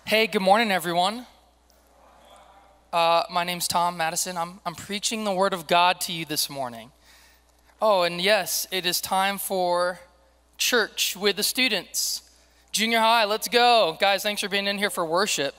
Hey, good morning, everyone. My name's Madison. I'm preaching the Word of God to you this morning. Oh, and yes, it is time for church with the students. Junior high, let's go. Guys, thanks for being in here for worship.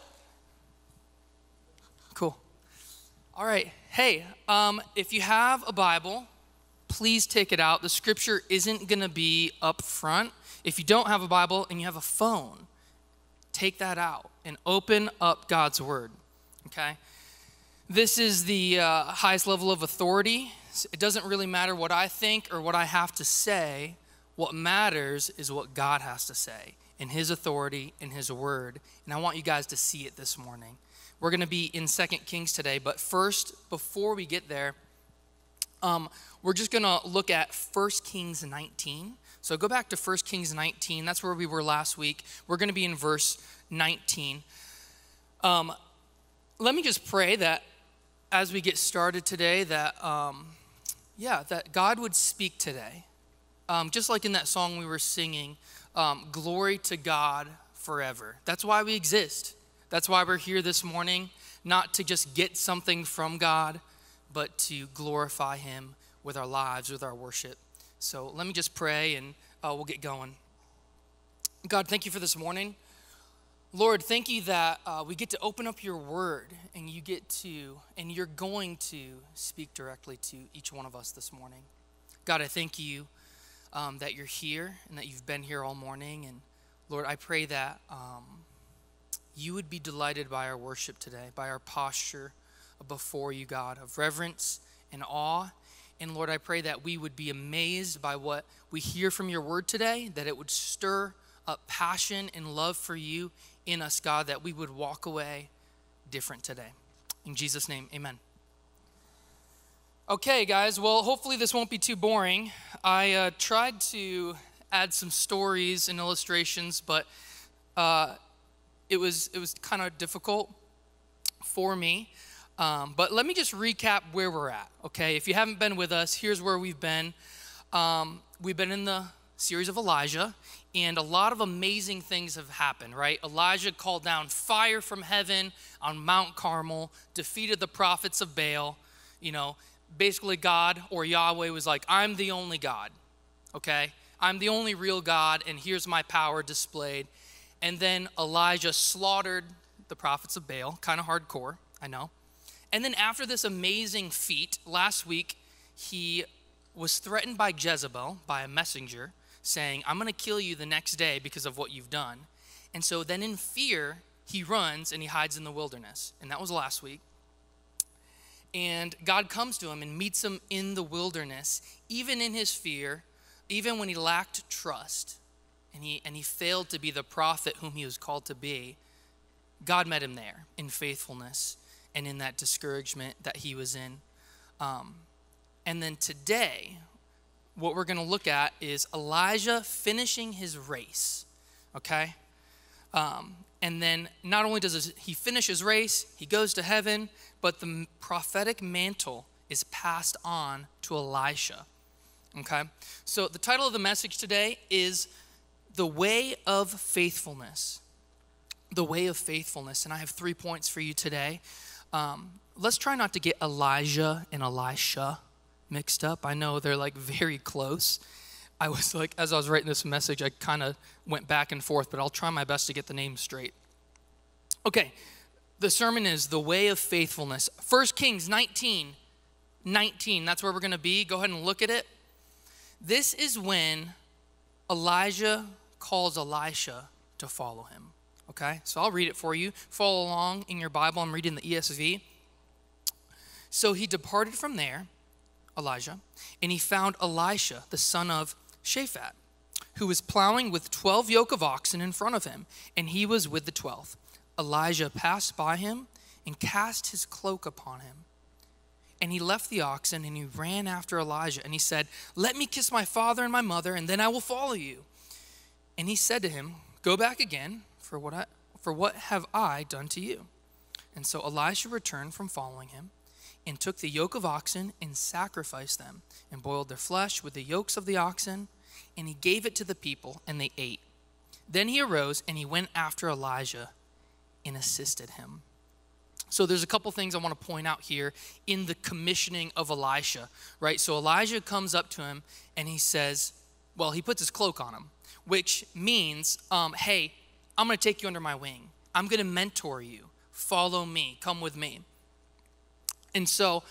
Cool. All right. Hey, if you have a Bible, please take it out. The scripture isn't going to be up front. If you don't have a Bible and you have a phone, take that out and open up God's Word, okay? This is the highest level of authority. It doesn't really matter what I think or what I have to say. What matters is what God has to say in His authority, in His Word. And I want you guys to see it this morning. We're going to be in 2 Kings today, but first, before we get there, we're just going to look at 1 Kings 19. So go back to 1 Kings 19. That's where we were last week. We're going to be in verse 19. Let me just pray that as we get started today, that that God would speak today. Just like in that song we were singing, glory to God forever. That's why we exist. That's why we're here this morning, not to just get something from God, but to glorify Him with our lives, with our worship. So let me just pray and we'll get going. God, thank you for this morning. Lord, thank you that we get to open up your word and you're going to speak directly to each one of us this morning. God, I thank you that you're here and that you've been here all morning. And Lord, I pray that you would be delighted by our worship today, by our posture before you, God, of reverence and awe. And Lord, I pray that we would be amazed by what we hear from your word today, that it would stir up passion and love for you in us, God, that we would walk away different today. In Jesus' name, amen. Okay, guys, well, hopefully this won't be too boring. I tried to add some stories and illustrations, but it was kind of difficult for me. But let me just recap where we're at, okay? If you haven't been with us, here's where we've been. We've been in the series of Elijah, and a lot of amazing things have happened, right? Elijah called down fire from heaven on Mount Carmel, defeated the prophets of Baal. You know, basically God or Yahweh was like, I'm the only God, okay? I'm the only real God, and here's my power displayed. And then Elijah slaughtered the prophets of Baal, kind of hardcore, I know. And then after this amazing feat, last week, he was threatened by Jezebel, by a messenger, saying, I'm going to kill you the next day because of what you've done. And so then in fear, he runs and he hides in the wilderness. And that was last week. And God comes to him and meets him in the wilderness, even in his fear, even when he lacked trust, and he failed to be the prophet whom he was called to be. God met him there in faithfulness and in that discouragement that he was in. And then today, what we're going to look at is Elijah finishing his race, okay? And then not only does he finish his race, he goes to heaven, but the prophetic mantle is passed on to Elisha, okay? So the title of the message today is The Way of Faithfulness. The Way of Faithfulness. And I have 3 points for you today. Let's try not to get Elijah and Elisha mixed up. I know they're like very close. I was like, as I was writing this message, I kind of went back and forth, but I'll try my best to get the names straight. Okay, the sermon is The Way of Faithfulness. 1 Kings 19, that's where we're going to be. Go ahead and look at it. This is when Elijah calls Elisha to follow him. Okay, so I'll read it for you. Follow along in your Bible. I'm reading the ESV. So he departed from there, Elijah, and he found Elisha, the son of Shaphat, who was plowing with 12 yoke of oxen in front of him, and he was with the 12th. Elijah passed by him and cast his cloak upon him. And he left the oxen and he ran after Elijah, and he said, let me kiss my father and my mother, and then I will follow you. And he said to him, go back again, for what have I done to you? And so Elisha returned from following him and took the yoke of oxen and sacrificed them and boiled their flesh with the yokes of the oxen, and he gave it to the people, and they ate. Then he arose and he went after Elijah, and assisted him. So there's a couple things I want to point out here in the commissioning of Elisha, right? So Elijah comes up to him and he says, well, he puts his cloak on him, which means, hey, I'm going to take you under my wing. I'm going to mentor you. Follow me. Come with me. And so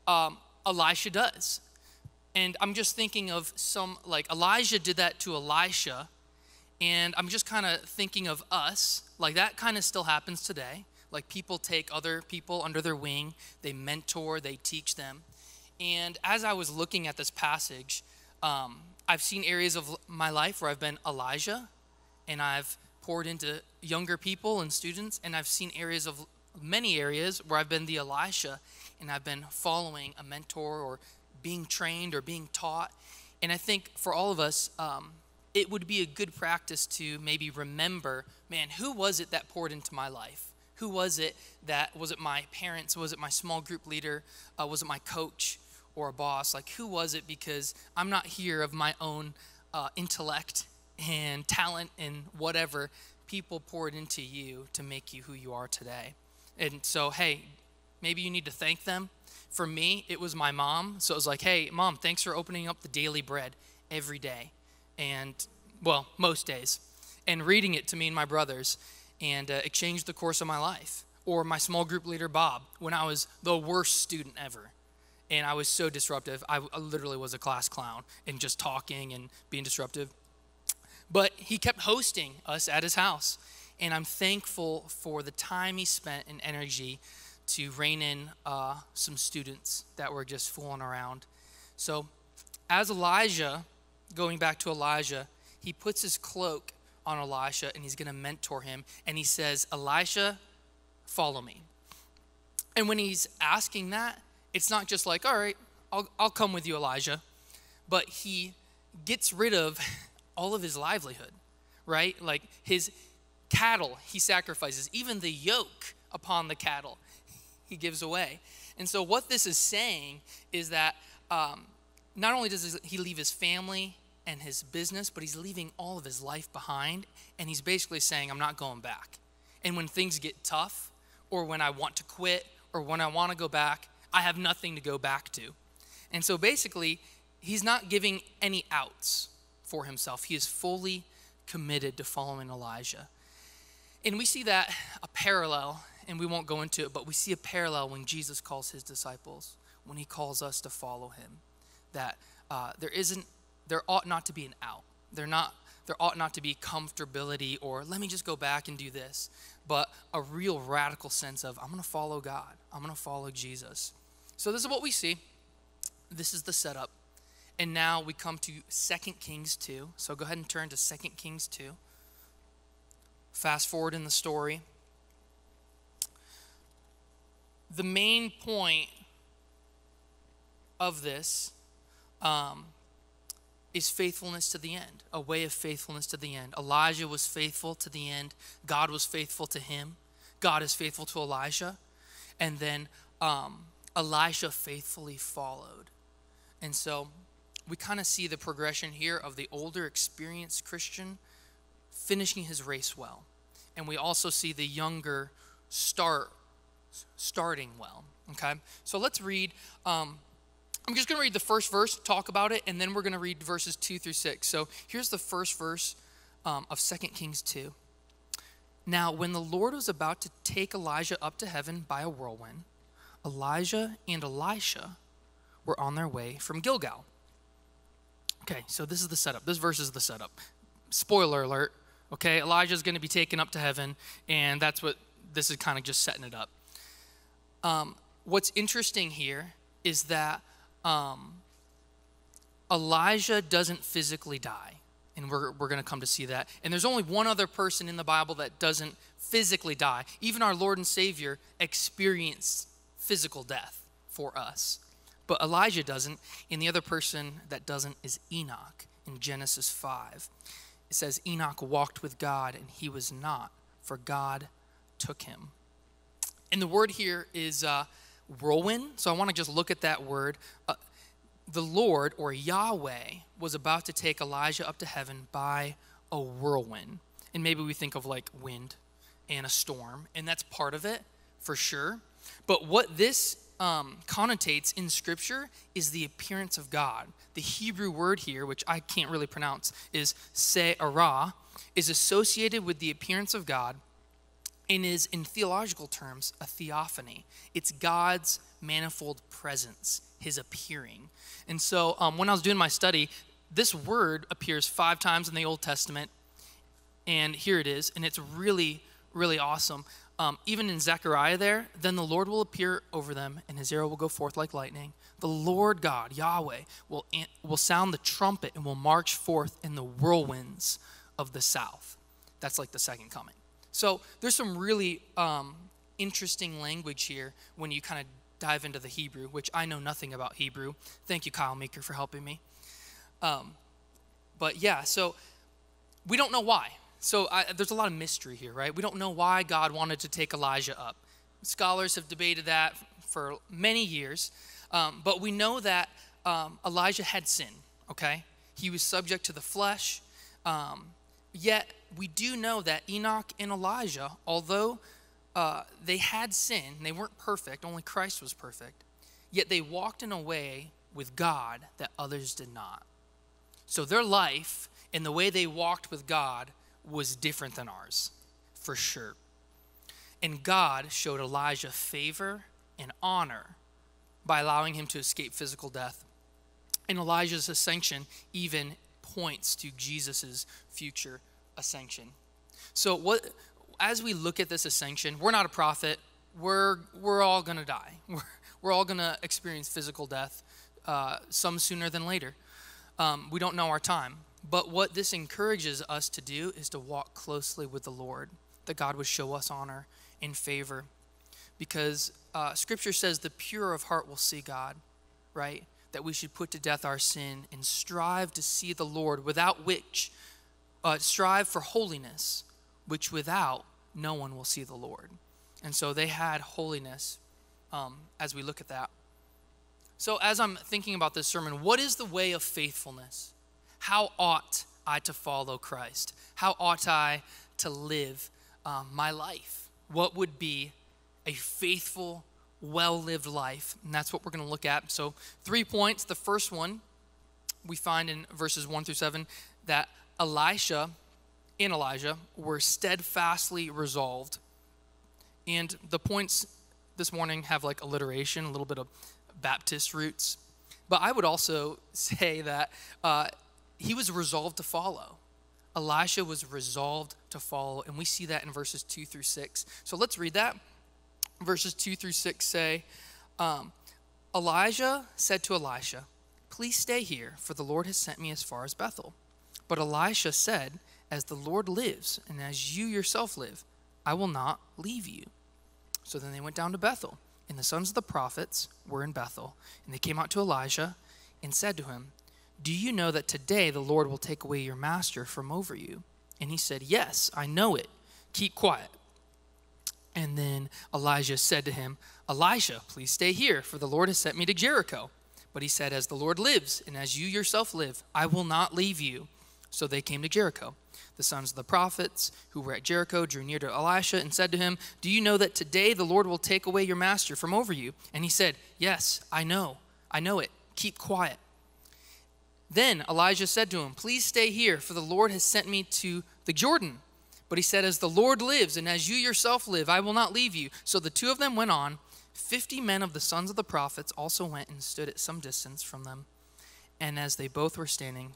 Elisha does. And I'm just thinking of like Elijah did that to Elisha. And I'm just kind of thinking of us. Like that kind of still happens today. Like people take other people under their wing. They mentor. They teach them. And as I was looking at this passage, I've seen areas of my life where I've been Elijah. And I've poured into younger people and students. And I've seen many areas where I've been the Elisha. And I've been following a mentor or being trained or being taught. And I think for all of us, it would be a good practice to maybe remember, man, who was it that poured into my life? Who was it my parents? Was it my small group leader? Was it my coach or a boss? Like who was it? Because I'm not here of my own intellect and talent and whatever. People poured into you to make you who you are today. And so, hey, maybe you need to thank them. For me, it was my mom. So it was like, hey, Mom, thanks for opening up the daily bread every day. And, well, most days. And reading it to me and my brothers. And it changed the course of my life. Or my small group leader, Bob, when I was the worst student ever. And I was so disruptive. I literally was a class clown and just talking and being disruptive. But he kept hosting us at his house. And I'm thankful for the time he spent and energy to rein in some students that were just fooling around. So as Elijah, going back to Elijah, he puts his cloak on Elisha and he's going to mentor him. And he says, Elisha, follow me. And when he's asking that, it's not just like, all right, I'll come with you, Elijah. But he gets rid of all of his livelihood, right? Like his cattle he sacrifices, even the yoke upon the cattle he gives away. And so what this is saying is that not only does he leave his family and his business, but he's leaving all of his life behind. And he's basically saying, I'm not going back. And when things get tough, or when I want to quit, or when I want to go back, I have nothing to go back to. And so basically, he's not giving any outs for himself. He is fully committed to following Elijah. And we see that a parallel, and we won't go into it, but we see a parallel when Jesus calls his disciples, when he calls us to follow him, that there ought not to be an out. There ought not to be comfortability or let me just go back and do this, but a real radical sense of I'm going to follow God. I'm going to follow Jesus. So this is what we see. This is the setup. And now we come to 2 Kings 2. So go ahead and turn to 2 Kings 2. Fast forward in the story. The main point of this is faithfulness to the end, a way of faithfulness to the end. Elijah was faithful to the end. God was faithful to him. God is faithful to Elisha. And then Elisha faithfully followed. And so we kind of see the progression here of the older, experienced Christian finishing his race well. And we also see the younger starting well, okay? So let's read. I'm just going to read the first verse, talk about it, and then we're going to read verses 2 through 6. So here's the first verse of 2 Kings 2. Now, when the Lord was about to take Elijah up to heaven by a whirlwind, Elijah and Elisha were on their way from Gilgal. Okay, so this is the setup. This verse is the setup. Spoiler alert, okay? Elijah's going to be taken up to heaven, and that's what this is kind of just setting it up. What's interesting here is that Elijah doesn't physically die. And we're going to come to see that. And there's only one other person in the Bible that doesn't physically die. Even our Lord and Savior experienced physical death for us. But Elijah doesn't. And the other person that doesn't is Enoch in Genesis 5. It says Enoch walked with God and he was not, for God took him. And the word here is whirlwind. So I want to just look at that word. The Lord, or Yahweh, was about to take Elijah up to heaven by a whirlwind. And maybe we think of like wind and a storm, and that's part of it for sure. But what this connotates in Scripture is the appearance of God. The Hebrew word here, which I can't really pronounce, is se'arah, is associated with the appearance of God and is, in theological terms, a theophany. It's God's manifold presence, his appearing. And so when I was doing my study, this word appears 5 times in the Old Testament, and here it is, and it's really, really awesome. Even in Zechariah there, then the Lord will appear over them, and his arrow will go forth like lightning. The Lord God, Yahweh, will sound the trumpet and will march forth in the whirlwinds of the south. That's like the second coming. So there's some really interesting language here when you kind of dive into the Hebrew, which I know nothing about Hebrew. Thank you, Kyle Meeker, for helping me. But yeah, so we don't know why. So there's a lot of mystery here, right? We don't know why God wanted to take Elijah up. Scholars have debated that for many years. But we know that Elijah had sin, okay? He was subject to the flesh. Yet we do know that Enoch and Elijah, although they had sin, they weren't perfect, only Christ was perfect, yet they walked in a way with God that others did not. So their life and the way they walked with God was different than ours, for sure. And God showed Elijah favor and honor by allowing him to escape physical death. And Elijah's ascension even points to Jesus' future ascension. So as we look at this ascension, we're not a prophet. We're all going to die. We're all going to experience physical death, some sooner than later. We don't know our time. But what this encourages us to do is to walk closely with the Lord, that God would show us honor and favor. Because Scripture says the pure of heart will see God, right? That we should put to death our sin and strive to see the Lord, without which, strive for holiness, which without no one will see the Lord. And so they had holiness as we look at that. So as I'm thinking about this sermon, what is the way of faithfulness? How ought I to follow Christ? How ought I to live my life? What would be a faithful, well-lived life? And that's what we're going to look at. So 3 points. The first one we find in verses 1 through 7, that Elisha and Elijah were steadfastly resolved. And the points this morning have like alliteration, a little bit of Baptist roots. But I would also say that he was resolved to follow. Elisha was resolved to follow, and we see that in verses 2 through 6. So let's read that. Verses 2 through 6 say, Elijah said to Elisha, "Please stay here, for the Lord has sent me as far as Bethel." But Elisha said, "As the Lord lives, and as you yourself live, I will not leave you." So then they went down to Bethel, and the sons of the prophets were in Bethel. And they came out to Elijah and said to him, "Do you know that today the Lord will take away your master from over you?" And he said, "Yes, I know it. Keep quiet." And then Elijah said to him, "Elisha, please stay here, for the Lord has sent me to Jericho." But he said, "As the Lord lives, and as you yourself live, I will not leave you." So they came to Jericho. The sons of the prophets who were at Jericho drew near to Elisha and said to him, "Do you know that today the Lord will take away your master from over you?" And he said, "Yes, I know it. Keep quiet." Then Elijah said to him, "Please stay here, for the Lord has sent me to the Jordan." But he said, "As the Lord lives, and as you yourself live, I will not leave you." So the two of them went on. 50 men of the sons of the prophets also went and stood at some distance from them, and as they both were standing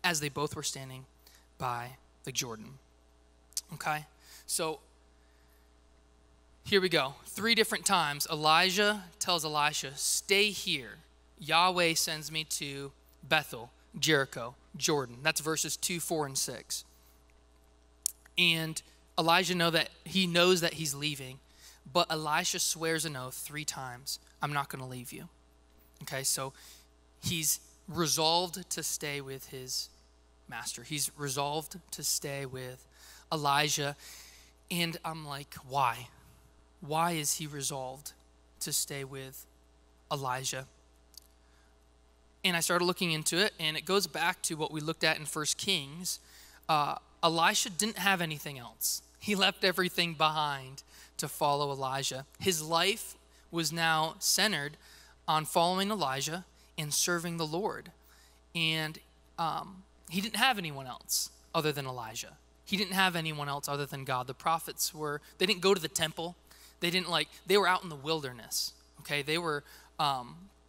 by the Jordan. Okay, so here we go. 3 different times Elijah tells Elisha, "Stay here. Yahweh sends me to Bethel, Jericho, Jordan." That's verses 2, 4, and 6. And Elijah knows that he's leaving, but Elisha swears an oath 3 times, "I'm not going to leave you." Okay, so he's resolved to stay with his master. He's resolved to stay with Elijah. And I'm like, why? Why is he resolved to stay with Elijah? And I started looking into it, and it goes back to what we looked at in 1 Kings. Elisha didn't have anything else. He left everything behind to follow Elijah. His life was now centered on following Elijah and serving the Lord. And he didn't have anyone else other than Elijah. He didn't have anyone else other than God. The prophets they didn't go to the temple. They were out in the wilderness. Okay, they were, a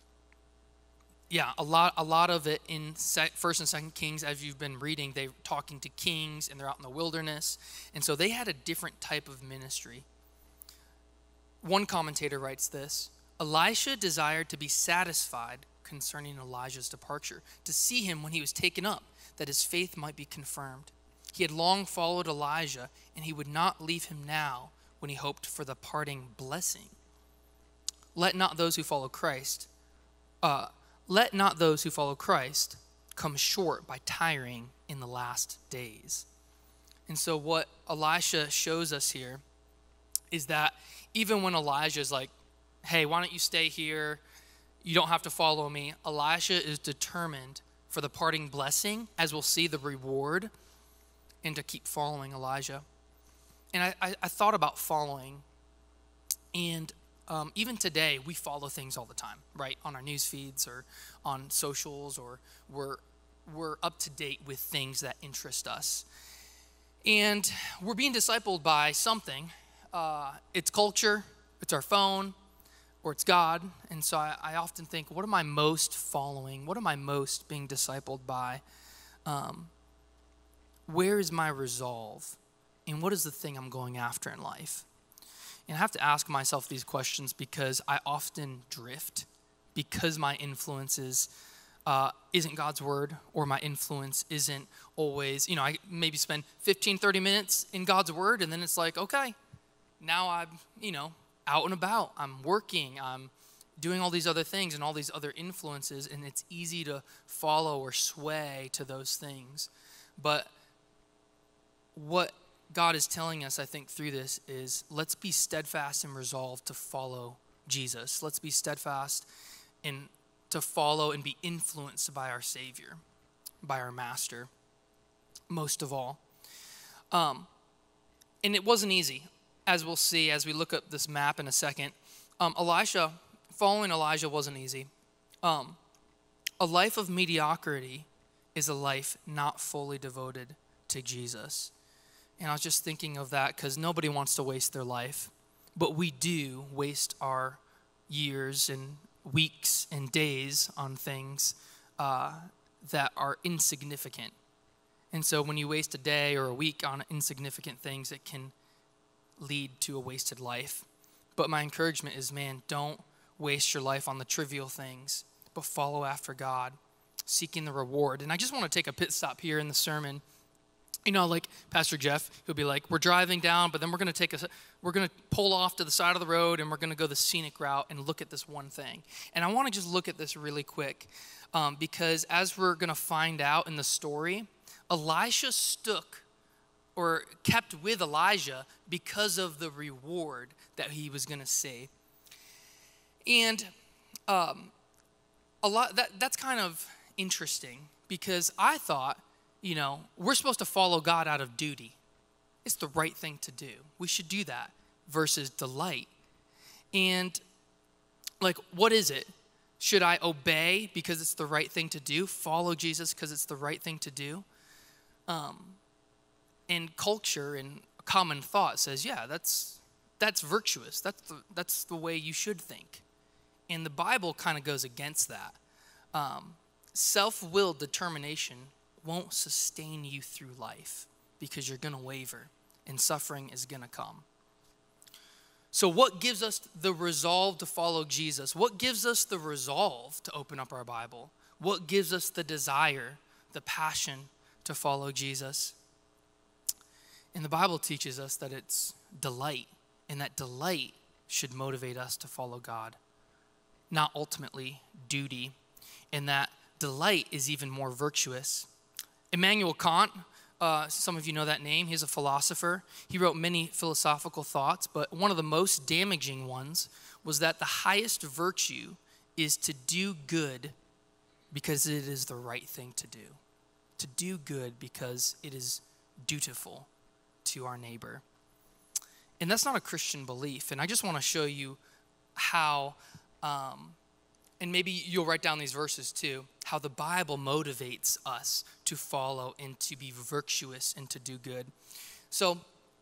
lot of it in First and Second Kings, as you've been reading, they're talking to kings and they're out in the wilderness. And so they had a different type of ministry. One commentator writes this: Elisha desired to be satisfied concerning Elijah's departure, to see him when he was taken up, that his faith might be confirmed. He had long followed Elijah, and he would not leave him now when he hoped for the parting blessing. Let not those who follow Christ come short by tiring in the last days. And so what Elisha shows us here is that even when Elijah is like, hey, why don't you stay here? You don't have to follow me. Elisha is determined for the parting blessing, as we'll see the reward, and to keep following Elijah. And I thought about following, and even today we follow things all the time, right? On our news feeds or on socials, or we're up to date with things that interest us. And we're being discipled by something. It's culture, it's our phone, or it's God. And so I often think, what am I most following? What am I most being discipled by? Where is my resolve? And what is the thing I'm going after in life? And I have to ask myself these questions because I often drift, because my influence isn't God's word, or my influence isn't always, I maybe spend 15, 30 minutes in God's word, and then it's like, okay, now I'm, out and about. I'm working. I'm doing all these other things and all these other influences, and it's easy to follow or sway to those things. But what God is telling us, I think, through this is, let's be steadfast and resolved to follow Jesus. Let's be steadfast and to follow and be influenced by our Savior, by our Master, most of all. And it wasn't easy, as we'll see as we look at this map in a second. Following Elijah wasn't easy. A life of mediocrity is a life not fully devoted to Jesus. And I was just thinking of that because nobody wants to waste their life, but we do waste our years and weeks and days on things that are insignificant. And so when you waste a day or a week on insignificant things, it can lead to a wasted life. But my encouragement is, man, don't waste your life on the trivial things, but follow after God, seeking the reward. And I just want to take a pit stop here in the sermon. Like Pastor Jeff, he'll be like, we're driving down, but then we're going to pull off to the side of the road, and we're going to go the scenic route and look at this one thing. And I want to just look at this really quick because as we're going to find out in the story, Elisha kept with Elijah because of the reward that he was going to see. And that's kind of interesting because I thought, we're supposed to follow God out of duty. It's the right thing to do. We should do that versus delight. And what is it? Should I obey because it's the right thing to do? Follow Jesus because it's the right thing to do? And culture and common thought says, yeah, that's virtuous. That's the way you should think. And the Bible kind of goes against that. Self-willed determination won't sustain you through life because you're going to waver and suffering is going to come. So what gives us the resolve to follow Jesus? What gives us the resolve to open up our Bible? What gives us the desire, the passion to follow Jesus? And the Bible teaches us that it's delight, and that delight should motivate us to follow God, not ultimately duty, and that delight is even more virtuous. Immanuel Kant, some of you know that name. He's a philosopher. He wrote many philosophical thoughts, but one of the most damaging ones was that the highest virtue is to do good because it is the right thing to do. To do good because it is dutiful to our neighbor. And that's not a Christian belief. And I just want to show you how, and maybe you'll write down these verses too, how the Bible motivates us to follow and to be virtuous and to do good. So,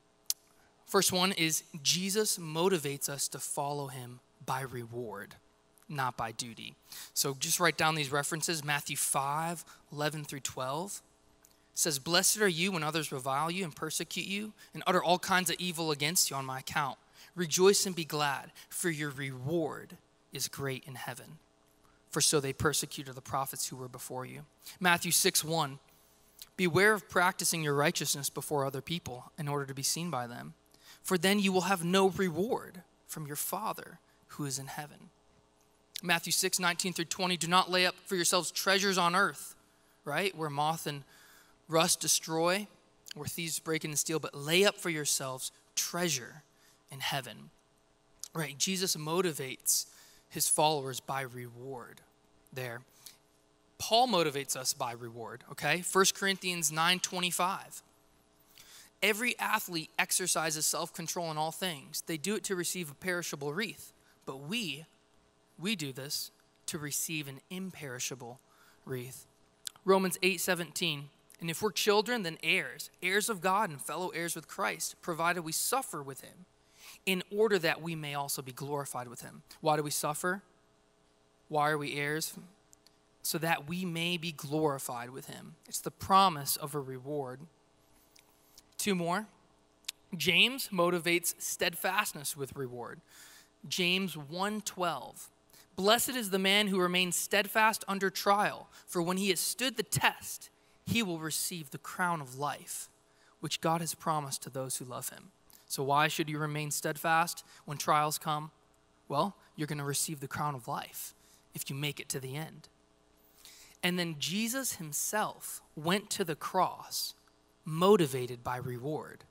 first one is Jesus motivates us to follow him by reward, not by duty. So just write down these references. Matthew 5:11 through 12 says, "Blessed are you when others revile you and persecute you and utter all kinds of evil against you on my account. Rejoice and be glad, for your reward is great in heaven. For so they persecuted the prophets who were before you." Matthew 6:1, "Beware of practicing your righteousness before other people in order to be seen by them. For then you will have no reward from your Father who is in heaven." Matthew 6:19 through 20, "Do not lay up for yourselves treasures on earth," right, where moth and rust destroy, where thieves break in and steal, "but lay up for yourselves treasure in heaven." Right, Jesus motivates his followers by reward there. Paul motivates us by reward, okay? 1 Corinthians 9:25. "Every athlete exercises self-control in all things. They do it to receive a perishable wreath, but we do this to receive an imperishable wreath." Romans 8:17, "And if we're children, then heirs, heirs of God and fellow heirs with Christ, provided we suffer with him, in order that we may also be glorified with him." Why do we suffer? Why are we heirs? So that we may be glorified with him. It's the promise of a reward. Two more. James motivates steadfastness with reward. James 1:12, "Blessed is the man who remains steadfast under trial, for when he has stood the test, he will receive the crown of life, which God has promised to those who love him." So why should you remain steadfast when trials come? Well, you're going to receive the crown of life if you make it to the end. And then Jesus himself went to the cross motivated by reward.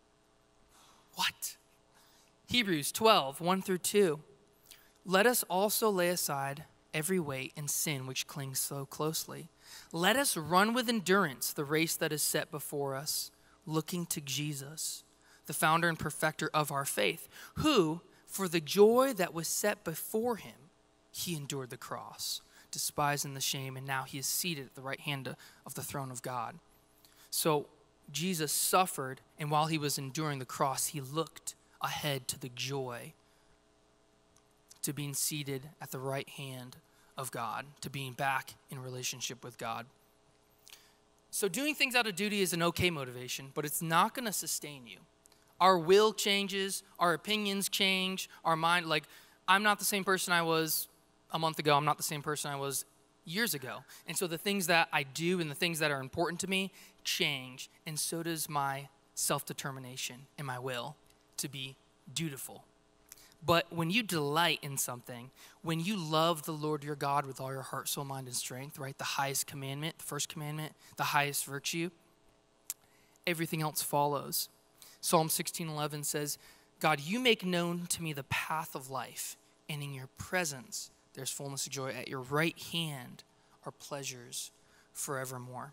What? Hebrews 12:1 through 2, "Let us also lay aside every weight and sin which clings so closely. Let us run with endurance the race that is set before us, looking to Jesus, the founder and perfecter of our faith, who, for the joy that was set before him, he endured the cross, despising the shame, and now he is seated at the right hand of the throne of God." So Jesus suffered, and while he was enduring the cross, he looked ahead to the joy, to being seated at the right hand of God, to being back in relationship with God. So doing things out of duty is an okay motivation, but it's not going to sustain you. Our will changes, our opinions change, our mind, like, I'm not the same person I was a month ago. I'm not the same person I was years ago. And so the things that I do and the things that are important to me change, and so does my self-determination and my will to be dutiful. But when you delight in something, when you love the Lord your God with all your heart, soul, mind, and strength, right, the highest commandment, the first commandment, the highest virtue, everything else follows. Psalm 16:11 says, "God, you make known to me the path of life, and in your presence there's fullness of joy. At your right hand are pleasures forevermore."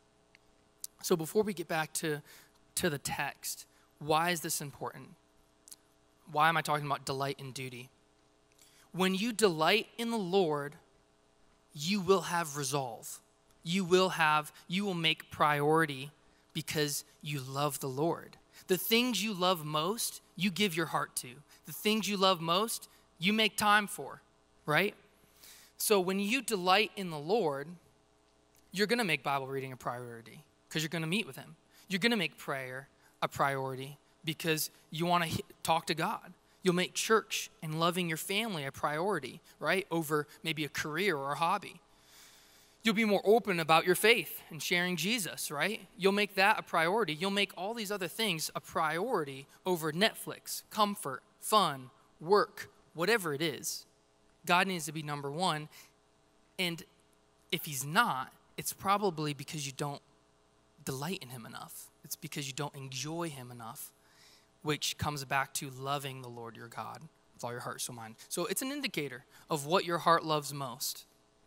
So before we get back to the text, why is this important? Why am I talking about delight and duty? When you delight in the Lord, you will have resolve. You will make priority because you love the Lord. The things you love most, you give your heart to. The things you love most, you make time for, right? So when you delight in the Lord, you're going to make Bible reading a priority because you're going to meet with him. You're going to make prayer a priority because you want to talk to God. You'll make church and loving your family a priority, right, over maybe a career or a hobby. You'll be more open about your faith and sharing Jesus, right? You'll make that a priority. You'll make all these other things a priority over Netflix, comfort, fun, work, whatever it is. God needs to be number one. And if he's not, it's probably because you don't delight in him enough. It's because you don't enjoy him enough, which comes back to loving the Lord your God with all your heart, soul, mind. So it's an indicator of what your heart loves most.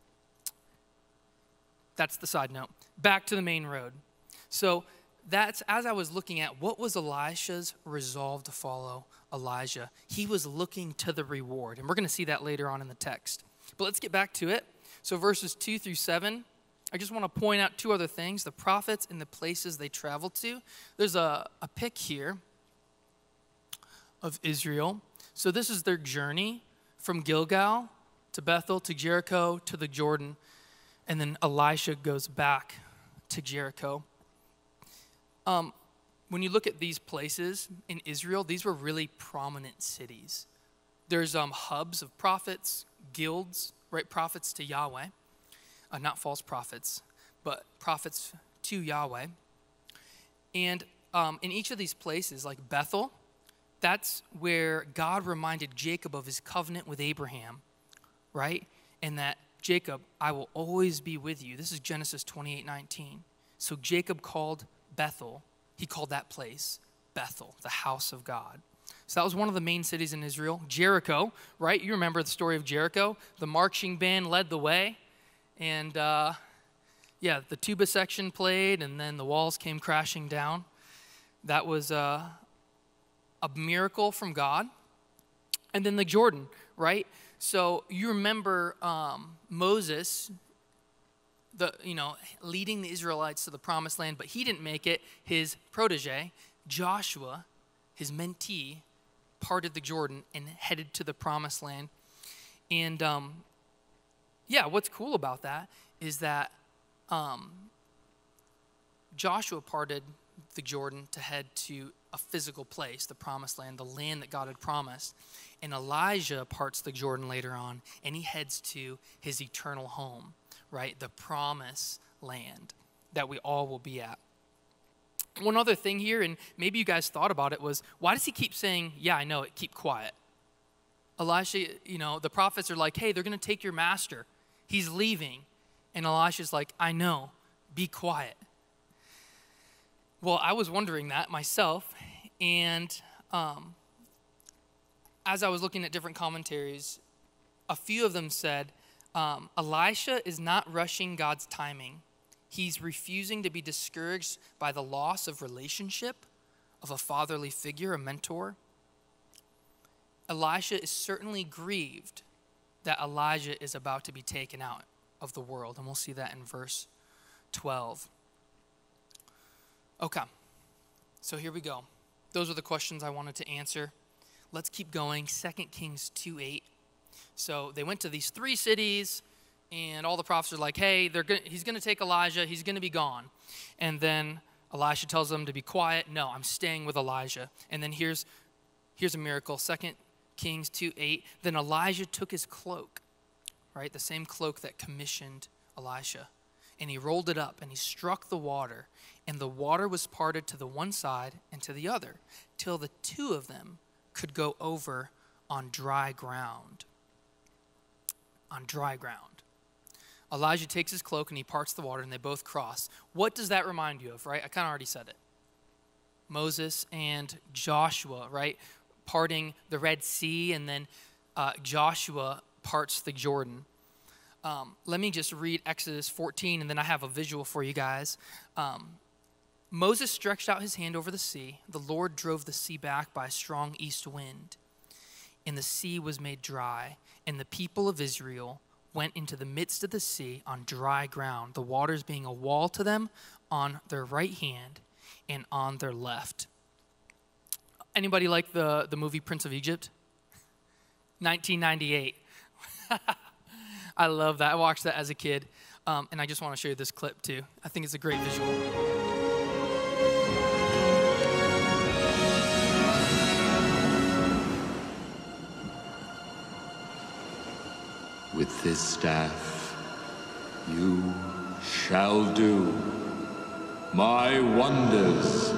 That's the side note. Back to the main road. So that's, as I was looking at what was Elisha's resolve to follow Elijah. He was looking to the reward. And we're going to see that later on in the text. But let's get back to it. So verses 2 through 7, I just want to point out two other things. The prophets and the places they traveled to. There's a pic here of Israel. So this is their journey from Gilgal to Bethel to Jericho to the Jordan. And then Elisha goes back to Jericho. When you look at these places in Israel, these were really prominent cities. There's hubs of prophets, guilds, right? Prophets to Yahweh. Not false prophets, but prophets to Yahweh. And in each of these places, like Bethel, that's where God reminded Jacob of his covenant with Abraham, right? And that Jacob, I will always be with you. This is Genesis 28:19. So Jacob called Bethel, he called that place Bethel, the house of God. So that was one of the main cities in Israel. Jericho, right? You remember the story of Jericho. The marching band led the way. And the tuba section played, and then the walls came crashing down. That was a miracle from God. And then the Jordan, right? So you remember Moses, leading the Israelites to the promised land, but he didn't make it. His protege, Joshua, his mentee, parted the Jordan and headed to the promised land. And what's cool about that is that Joshua parted the Jordan to head to a physical place, the promised land, the land that God had promised. And Elijah parts the Jordan later on, and he heads to his eternal home, right? The promised land that we all will be at. One other thing here, and maybe you guys thought about it, was why does he keep saying, yeah, I know it, keep quiet? Elisha, the prophets are like, hey, they're going to take your master. He's leaving. And Elisha's like, I know, be quiet. Well, I was wondering that myself. And as I was looking at different commentaries, a few of them said, Elisha is not rushing God's timing. He's refusing to be discouraged by the loss of relationship, of a fatherly figure, a mentor. Elisha is certainly grieved that Elijah is about to be taken out of the world. And we'll see that in verse 12. Okay, so here we go. Those are the questions I wanted to answer. Let's keep going. 2 Kings 2:8. So they went to these three cities, and all the prophets are like, hey, he's going to take Elijah. He's going to be gone. And then Elisha tells them to be quiet. No, I'm staying with Elijah. And then here's a miracle. 2 Kings 2:8. Then Elijah took his cloak, right? The same cloak that commissioned Elisha. And he rolled it up and he struck the water. And the water was parted to the one side and to the other, till the two of them could go over on dry ground. On dry ground. Elijah takes his cloak and he parts the water and they both cross. What does that remind you of, right? I kind of already said it. Moses and Joshua, right? Parting the Red Sea, and then Joshua parts the Jordan. Let me just read Exodus 14, and then I have a visual for you guys. Moses stretched out his hand over the sea. The Lord drove the sea back by a strong east wind, and the sea was made dry, and the people of Israel went into the midst of the sea on dry ground, the waters being a wall to them on their right hand and on their left. Anybody like the movie Prince of Egypt? 1998. I love that. I watched that as a kid, and I just want to show you this clip too. I think it's a great visual. With this staff you shall do my wonders.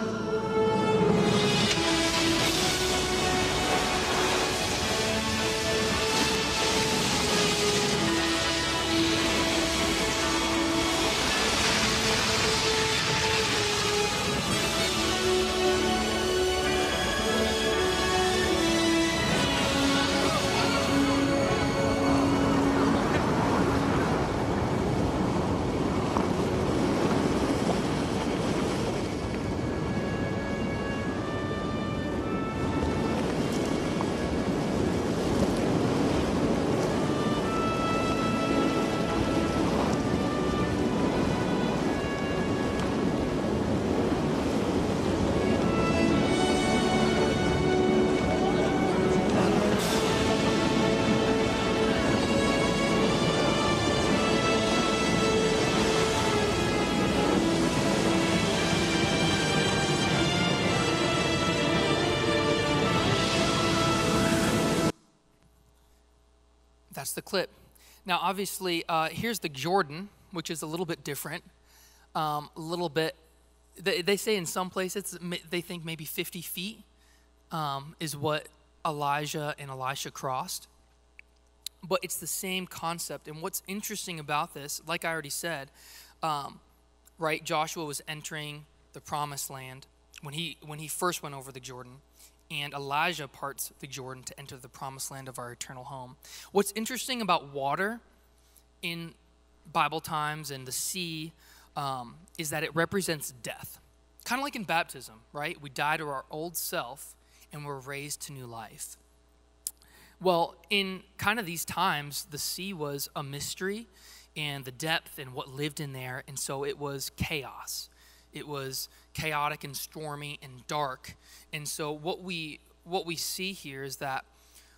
That's the clip. Now, obviously, here's the Jordan, which is a little bit different. A little bit, they say in some places, they think maybe 50 feet is what Elijah and Elisha crossed. But it's the same concept. And what's interesting about this, like I already said, right, Joshua was entering the promised land when he first went over the Jordan. And Elijah parts the Jordan to enter the promised land of our eternal home. What's interesting about water in Bible times and the sea is that it represents death. Kind of like in baptism, right? We die to our old self and we're raised to new life. Well, in kind of these times, the sea was a mystery and the depth and what lived in there, and so it was chaos. It was chaotic and stormy and dark. And so what we see here is that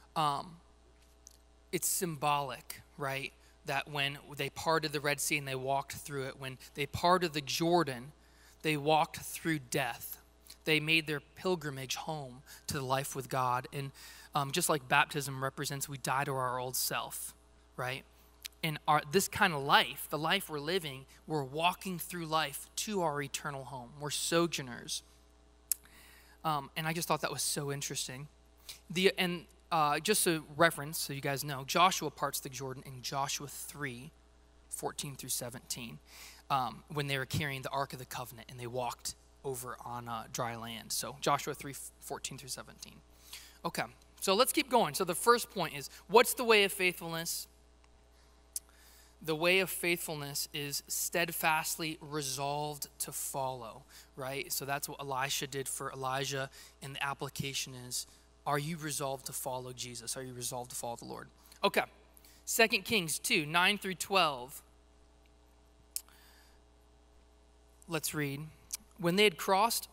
it's symbolic, right? That when they parted the Red Sea and they walked through it, when they parted the Jordan, they walked through death. They made their pilgrimage home to the life with God. And just like baptism represents, we die to our old self, right? And this kind of life, the life we're living, we're walking through life to our eternal home. We're sojourners. And I just thought that was so interesting. Just a reference, so you guys know, Joshua parts the Jordan in Joshua 3, 14 through 17, when they were carrying the Ark of the Covenant and they walked over on dry land. So Joshua 3, 14 through 17. Okay, so let's keep going. So the first point is, what's the way of faithfulness? The way of faithfulness is steadfastly resolved to follow, right? So that's what Elisha did for Elijah, and the application is, are you resolved to follow Jesus? Are you resolved to follow the Lord? Okay, 2 Kings 2, 9 through 12. Let's read. When they had crossed,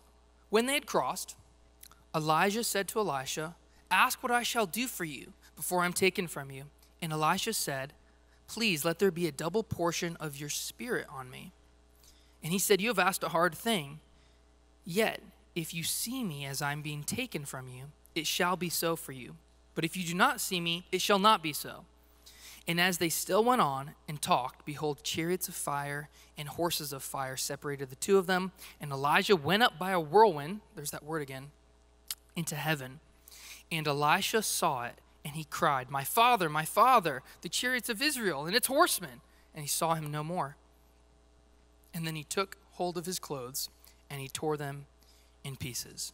Elijah said to Elisha, ask what I shall do for you before I'm taken from you. And Elisha said, please let there be a double portion of your spirit on me. And he said, you have asked a hard thing. Yet, if you see me as I'm being taken from you, it shall be so for you. But if you do not see me, it shall not be so. And as they still went on and talked, behold, chariots of fire and horses of fire separated the two of them. And Elijah went up by a whirlwind, there's that word again, into heaven. And Elisha saw it, and he cried, my father, the chariots of Israel and its horsemen. And he saw him no more. And then he took hold of his clothes, and he tore them in pieces.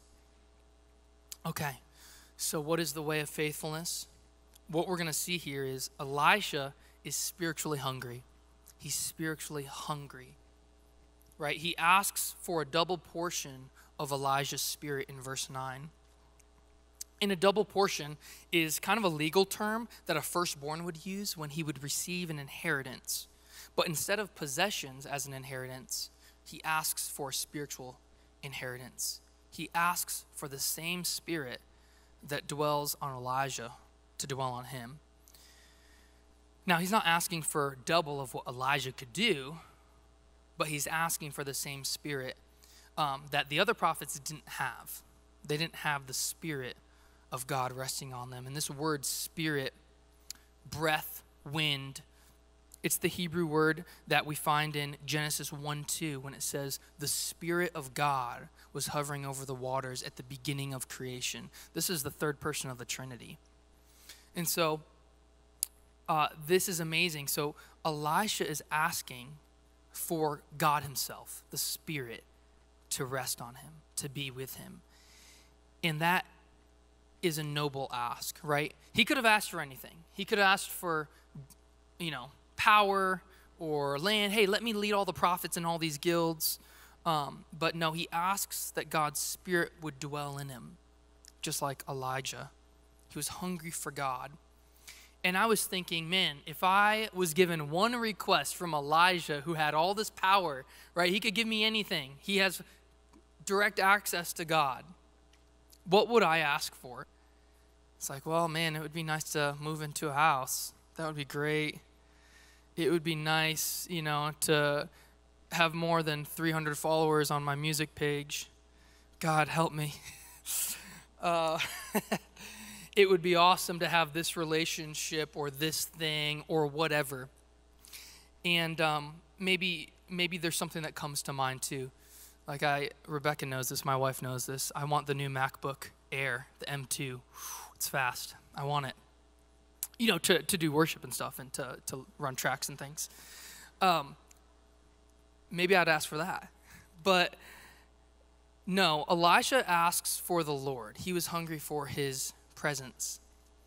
Okay, so what is the way of faithfulness? What we're going to see here is Elisha is spiritually hungry. He's spiritually hungry, right? He asks for a double portion of Elijah's spirit in verse 9. And a double portion is kind of a legal term that a firstborn would use when he would receive an inheritance. But instead of possessions as an inheritance, he asks for a spiritual inheritance. He asks for the same spirit that dwells on Elijah to dwell on him. Now, he's not asking for double of what Elijah could do, but he's asking for the same spirit that the other prophets didn't have. They didn't have the spirit of God resting on them. And this word spirit, breath, wind, it's the Hebrew word that we find in Genesis 1:2 when it says the Spirit of God was hovering over the waters at the beginning of creation. This is the third person of the Trinity. And so this is amazing. So Elisha is asking for God himself, the Spirit, to rest on him, to be with him. And that is a noble ask, right? He could have asked for anything. He could have asked for, power or land. Hey, let me lead all the prophets in all these guilds. But no, he asks that God's Spirit would dwell in him, just like Elijah. He was hungry for God. And I was thinking, man, if I was given one request from Elijah, who had all this power, right? He could give me anything. He has direct access to God. What would I ask for? It's like, well, man, it would be nice to move into a house. That would be great. It would be nice, to have more than 300 followers on my music page. God, help me. it would be awesome to have this relationship or this thing or whatever. And maybe there's something that comes to mind too. Like Rebecca knows this, my wife knows this. I want the new MacBook Air, the M2. It's fast. I want it. You know, to do worship and stuff and to run tracks and things. Maybe I'd ask for that. But no, Elisha asks for the Lord. He was hungry for his presence.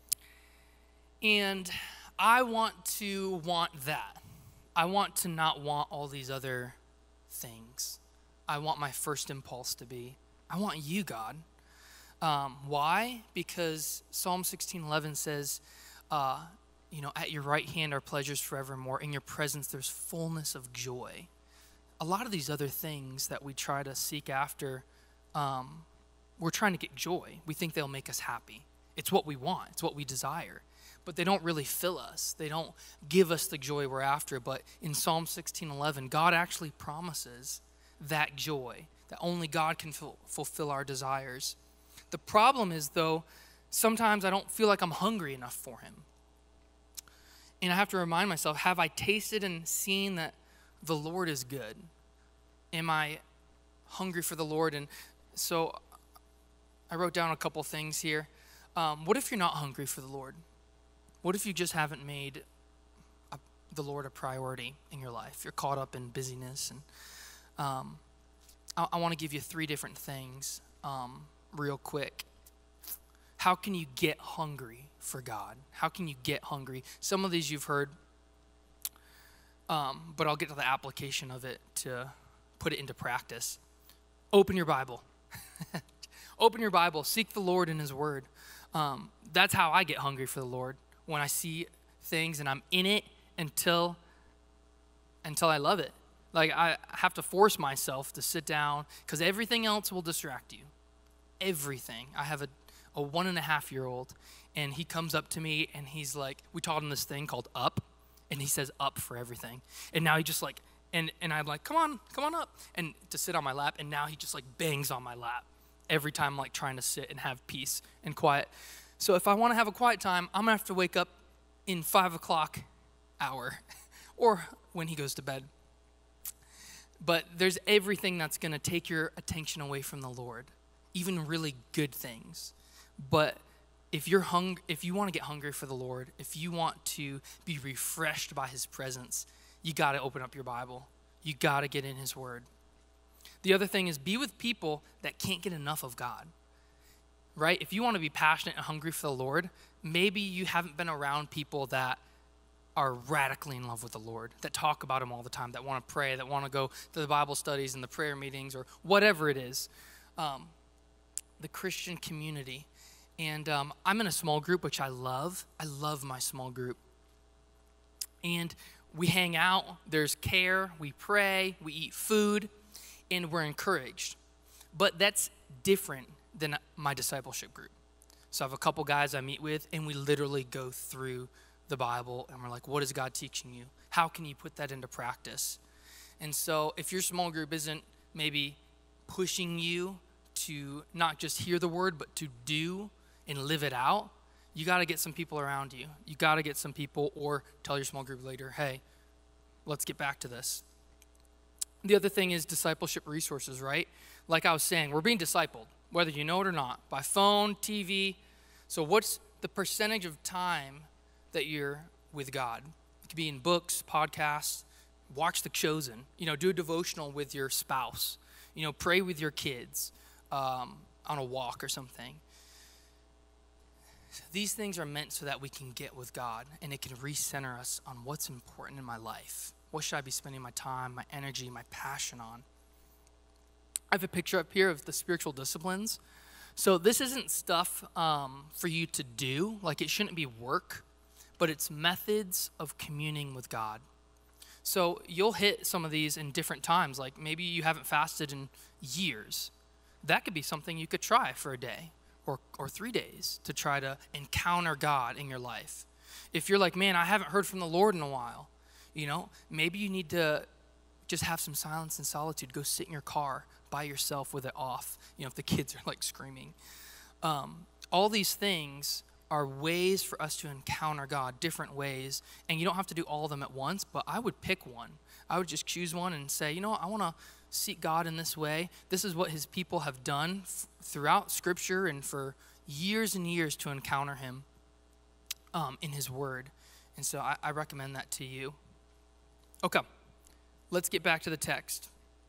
And I want that. I want to not want all these other things. I want my first impulse to be, I want you, God. Why? Because Psalm 16:11 says, at your right hand are pleasures forevermore. In your presence there's fullness of joy. A lot of these other things that we try to seek after, we're trying to get joy. We think they'll make us happy. It's what we want. It's what we desire. But they don't really fill us. They don't give us the joy we're after. But in Psalm 16:11, God actually promises that joy, that only God can fulfill our desires. The problem is, though, sometimes I don't feel like I'm hungry enough for him. And I have to remind myself, have I tasted and seen that the Lord is good? Am I hungry for the Lord? And so I wrote down a couple things here. What if you're not hungry for the Lord? What if you just haven't made the Lord a priority in your life? You're caught up in busyness. And I want to give you 3 different things real quick. How can you get hungry for God? How can you get hungry? Some of these you've heard, but I'll get to the application of it to put it into practice. Open your Bible. Open your Bible. Seek the Lord in his word. That's how I get hungry for the Lord. When I see things and I'm in it until I love it. Like I have to force myself to sit down because everything else will distract you. Everything. I have a 1.5-year-old and he comes up to me and he's like, we taught him this thing called up, and he says up for everything. And now he just like, and I'm like, come on up, and to sit on my lap, and now he just like bangs on my lap every time I'm like trying to sit and have peace and quiet. So if I want to have a quiet time, I'm gonna have to wake up in 5 o'clock hour or when he goes to bed. But there's everything that's gonna take your attention away from the Lord, even really good things. But if you want to get hungry for the Lord, if you want to be refreshed by his presence, you got to open up your Bible. You got to get in his word. The other thing is be with people that can't get enough of God, right? If you want to be passionate and hungry for the Lord, maybe you haven't been around people that are radically in love with the Lord, that talk about him all the time, that want to pray, that want to go to the Bible studies and the prayer meetings or whatever it is. The Christian community. And I'm in a small group, which I love. I love my small group. And we hang out, there's care, we pray, we eat food, and we're encouraged. But that's different than my discipleship group. So I have a couple guys I meet with, and we literally go through the Bible, and we're like, what is God teaching you? How can you put that into practice? And so if your small group isn't maybe pushing you to not just hear the word, but to do and live it out, you got to get some people around you. You got to get some people, or tell your small group leader, hey, let's get back to this. The other thing is discipleship resources, right? Like I was saying, we're being discipled, whether you know it or not, by phone, TV. So what's the percentage of time that you're with God? It could be in books, podcasts, watch The Chosen, do a devotional with your spouse, pray with your kids on a walk or something. These things are meant so that we can get with God and it can recenter us on what's important in my life. What should I be spending my time, my energy, my passion on? I have a picture up here of the spiritual disciplines. So this isn't stuff for you to do, like it shouldn't be work, but it's methods of communing with God. So you'll hit some of these in different times, like maybe you haven't fasted in years. That could be something you could try for a day or 3 days to try to encounter God in your life. If you're like, man, I haven't heard from the Lord in a while, maybe you need to just have some silence and solitude. Go sit in your car by yourself with it off, if the kids are like screaming. All these things are ways for us to encounter God, different ways. And you don't have to do all of them at once, but I would pick one. I would just choose one and say, you know what, I want to seek God in this way. This is what his people have done throughout Scripture and for years and years to encounter him in his word. And so I recommend that to you. Okay, let's get back to the text.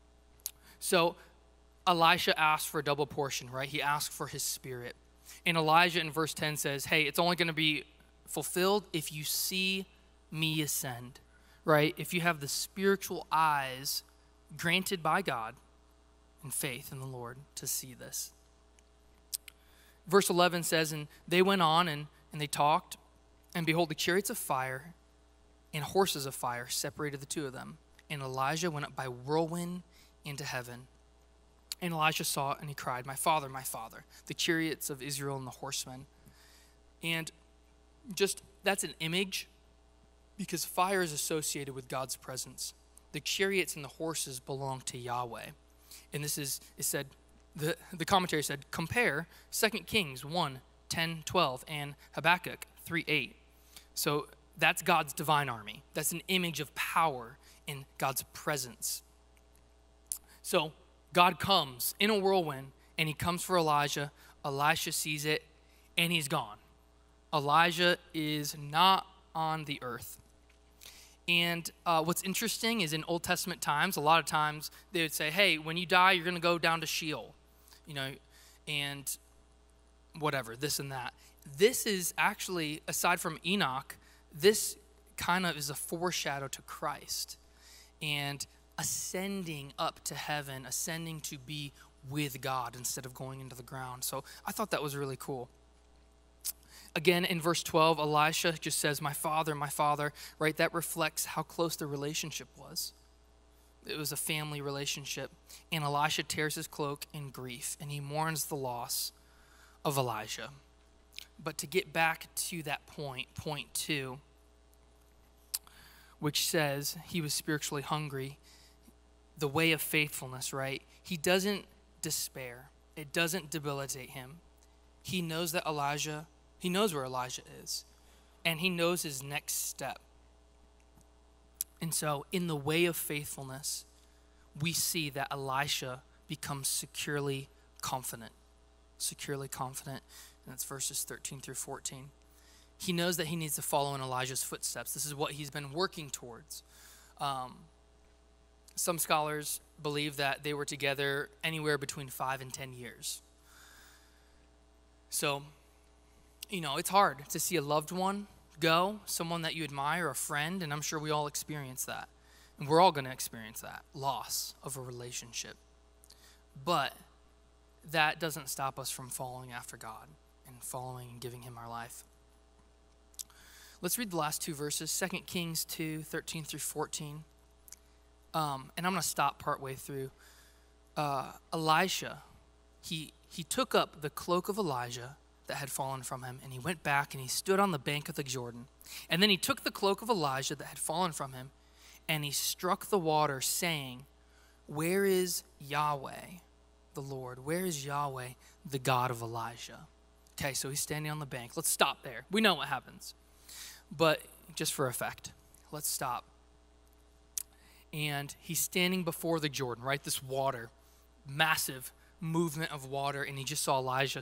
So Elisha asked for a double portion, right? He asked for his spirit. And Elijah in verse 10 says, hey, it's only going to be fulfilled if you see me ascend, right? If you have the spiritual eyes granted by God and faith in the Lord to see this. Verse 11 says, and they went on and they talked, and behold, the chariots of fire and horses of fire separated the two of them. And Elijah went up by whirlwind into heaven. And Elisha saw it, and he cried, my father, the chariots of Israel and the horsemen. And just, that's an image, because fire is associated with God's presence. The chariots and the horses belong to Yahweh. And this is, it said, the commentary said, compare 2 Kings 1, 10, 12, and Habakkuk 3, 8. So that's God's divine army. That's an image of power in God's presence. So God comes in a whirlwind, and he comes for Elijah. Elisha sees it, and he's gone. Elijah is not on the earth. And what's interesting is in Old Testament times, a lot of times they would say, hey, when you die, you're going to go down to Sheol, and whatever, this and that. This is actually, aside from Enoch, this kind of is a foreshadow to Christ. And ascending up to heaven, ascending to be with God instead of going into the ground. So I thought that was really cool. Again, in verse 12, Elisha just says, my father, right? That reflects how close the relationship was. It was a family relationship. And Elisha tears his cloak in grief, and he mourns the loss of Elijah. But to get back to that point 2, which says he was spiritually hungry, the way of faithfulness, right? He doesn't despair. It doesn't debilitate him. He knows that he knows where Elijah is, and he knows his next step. And so in the way of faithfulness, we see that Elisha becomes securely confident. And that's verses 13 through 14. He knows that he needs to follow in Elijah's footsteps. This is what he's been working towards. Some scholars believe that they were together anywhere between 5 and 10 years. So, it's hard to see a loved one go, someone that you admire, a friend, and I'm sure we all experience that. And we're all going to experience that, loss of a relationship. But that doesn't stop us from following after God and following and giving him our life. Let's read the last 2 verses, 2 Kings 2, 13 through 14. And I'm going to stop partway through. Elisha, he took up the cloak of Elijah that had fallen from him, and he went back and he stood on the bank of the Jordan. And then he took the cloak of Elijah that had fallen from him, and he struck the water, saying, where is Yahweh, the Lord? Where is Yahweh, the God of Elijah? Okay, so he's standing on the bank. Let's stop there. We know what happens. But just for effect, let's stop. And he's standing before the Jordan, right? This water, massive movement of water, and he just saw Elijah,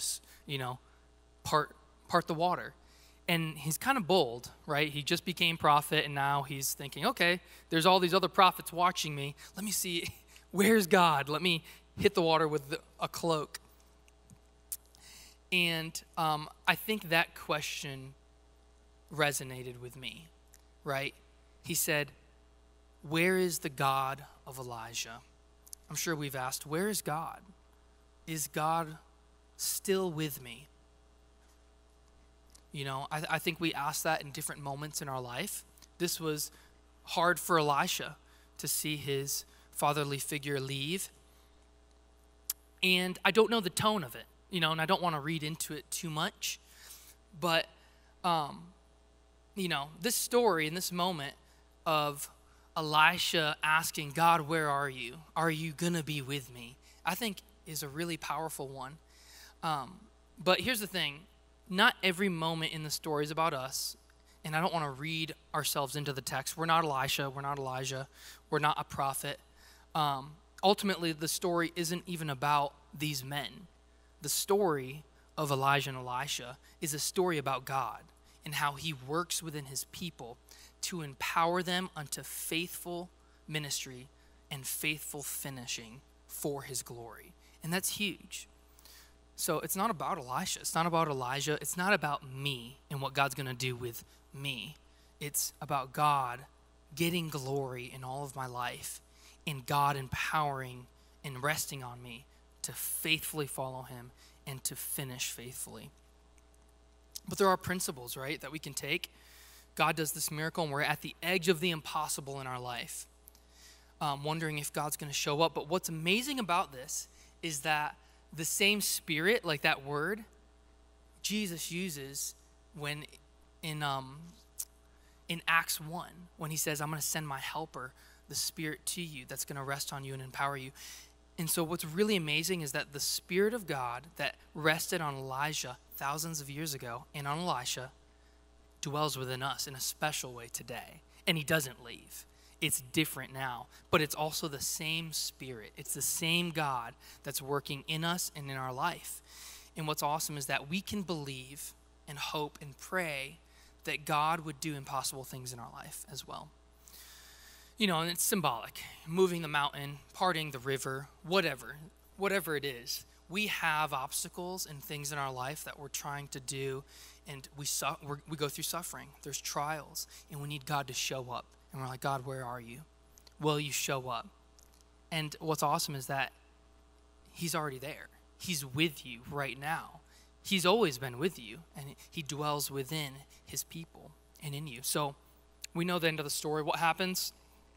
part the water. And he's kind of bold, right? He just became prophet, and now he's thinking, okay, there's all these other prophets watching me. Let me see, where's God? Let me hit the water with a cloak. And I think that question resonated with me, right? He said, where is the God of Elijah? I'm sure we've asked, where is God? Is God still with me? I think we ask that in different moments in our life. This was hard for Elisha to see his fatherly figure leave. And I don't know the tone of it, and I don't want to read into it too much. But, this story and this moment of Elisha asking, God, where are you? Are you going to be with me? I think is a really powerful one. But here's the thing. not every moment in the story is about us, and I don't want to read ourselves into the text. We're not Elisha, we're not Elijah, we're not a prophet. Ultimately, the story isn't even about these men. The story of Elijah and Elisha is a story about God and how he works within his people to empower them unto faithful ministry and faithful finishing for his glory. And that's huge. So it's not about Elisha. It's not about Elijah. It's not about me and what God's going to do with me. It's about God getting glory in all of my life and God empowering and resting on me to faithfully follow him and to finish faithfully. But there are principles, right, that we can take. God does this miracle and we're at the edge of the impossible in our life, wondering if God's going to show up. But what's amazing about this is that the same spirit, like that word, Jesus uses when in Acts 1, when he says, I'm going to send my helper, the Spirit, to you that's going to rest on you and empower you. And so what's really amazing is that the Spirit of God that rested on Elijah thousands of years ago and on Elisha dwells within us in a special way today. And he doesn't leave. It's different now, but it's also the same Spirit. It's the same God that's working in us and in our life. And what's awesome is that we can believe and hope and pray that God would do impossible things in our life as well. You know, and it's symbolic. Moving the mountain, parting the river, whatever it is. We have obstacles and things in our life that we're trying to do, and we go through suffering. There's trials, and we need God to show up. And we're like, God, where are you? Will you show up? And what's awesome is that he's already there. He's with you right now. He's always been with you, and he dwells within his people and in you. So we know the end of the story. What happens?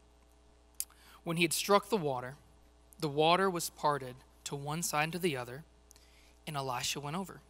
When he had struck the water was parted to one side and to the other, and Elisha went over.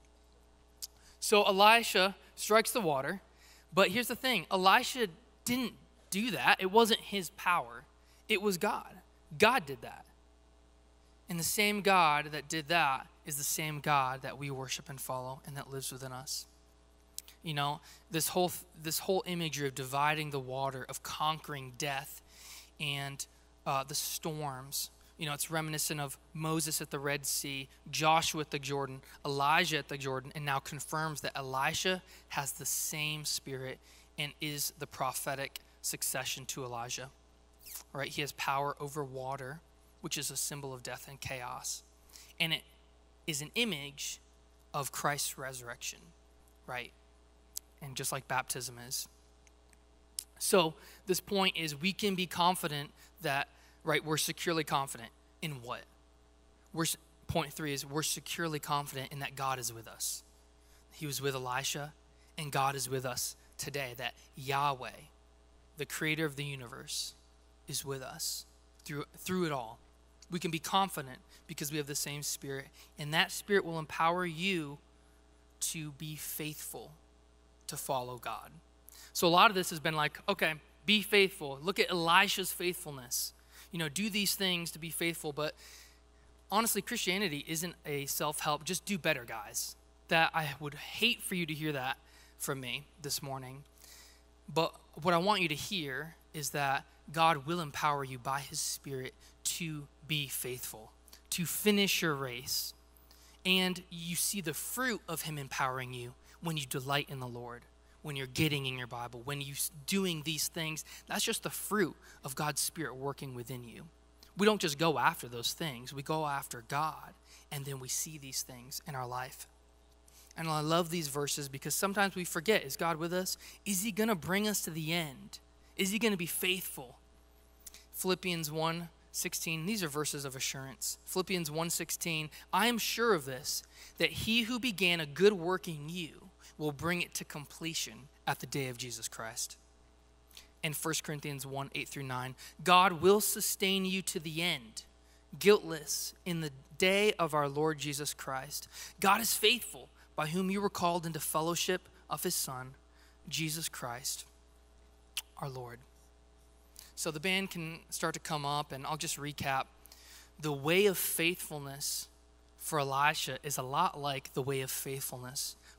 So Elisha strikes the water, but here's the thing. Elisha didn't do that. It wasn't his power. It was God. God did that. And the same God that did that is the same God that we worship and follow and that lives within us. You know, this whole imagery of dividing the water, of conquering death and the storms. You know, it's reminiscent of Moses at the Red Sea, Joshua at the Jordan, Elijah at the Jordan, and now confirms that Elisha has the same spirit and is the prophetic succession to Elijah. Right? He has power over water, which is a symbol of death and chaos. And it is an image of Christ's resurrection, right? And just like baptism is. So this point is we can be confident that, right, we're securely confident in what? Point 3 is we're securely confident in that God is with us. He was with Elisha, and God is with us today, that Yahweh, the creator of the universe, is with us through it all. We can be confident because we have the same spirit, and that spirit will empower you to be faithful to follow God. So a lot of this has been like, okay, be faithful. Look at Elisha's faithfulness. You know, do these things to be faithful. But honestly, Christianity isn't a self-help. Just do better, guys. That I would hate for you to hear that from me this morning. But what I want you to hear is that God will empower you by his Spirit to be faithful, to finish your race. And you see the fruit of him empowering you when you delight in the Lord, when you're getting in your Bible, when you're doing these things. That's just the fruit of God's Spirit working within you. We don't just go after those things. We go after God, and then we see these things in our life. And I love these verses because sometimes we forget, is God with us? Is he going to bring us to the end? Is he going to be faithful? Philippians 1:16, these are verses of assurance. Philippians 1:16, I am sure of this, that he who began a good work in you will bring it to completion at the day of Jesus Christ. And 1 Corinthians 1:8-9, God will sustain you to the end, guiltless in the day of our Lord Jesus Christ. God is faithful, by whom you were called into fellowship of his Son, Jesus Christ, our Lord. So the band can start to come up, and I'll just recap. The way of faithfulness for Elisha is a lot like the way of faithfulness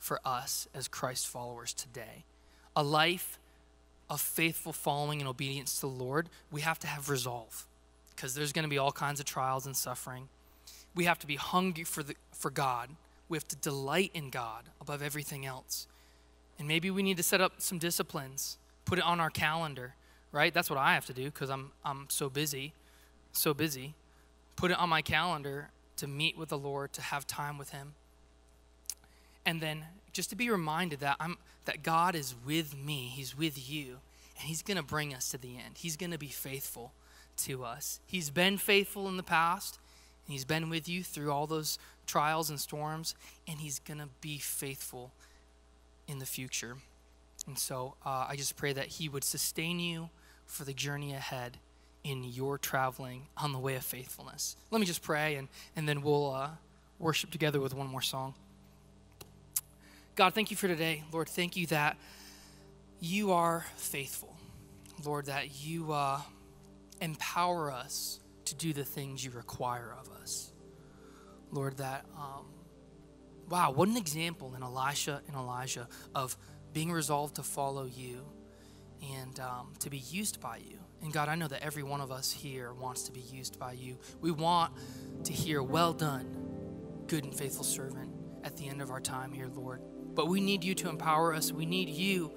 for us as Christ followers today. A life of faithful following and obedience to the Lord, we have to have resolve, because there's going to be all kinds of trials and suffering. We have to be hungry for God. We have to delight in God above everything else. And maybe we need to set up some disciplines, put it on our calendar, right? That's what I have to do because I'm so busy. Put it on my calendar to meet with the Lord, to have time with him. And then just to be reminded that God is with me, he's with you, and he's going to bring us to the end. He's going to be faithful to us. He's been faithful in the past, and he's been with you through all those trials and storms, and he's going to be faithful in the future. And so I just pray that he would sustain you for the journey ahead in your traveling on the way of faithfulness. Let me just pray, and then we'll worship together with one more song. God, thank you for today. Lord, thank you that you are faithful. Lord, that you empower us to do the things you require of us. Lord, that, wow, what an example in Elisha and Elijah of being resolved to follow you and to be used by you. And God, I know that every one of us here wants to be used by you. We want to hear, well done, good and faithful servant, at the end of our time here, Lord. But we need you to empower us. We need you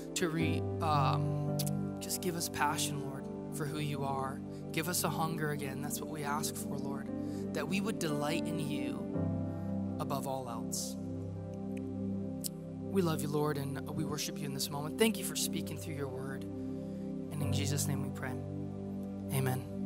to just give us passion, Lord, for who you are. Give us a hunger again. That's what we ask for, Lord, that we would delight in you above all else. We love you, Lord, and we worship you in this moment. Thank you for speaking through your word. And in Jesus' name we pray. Amen.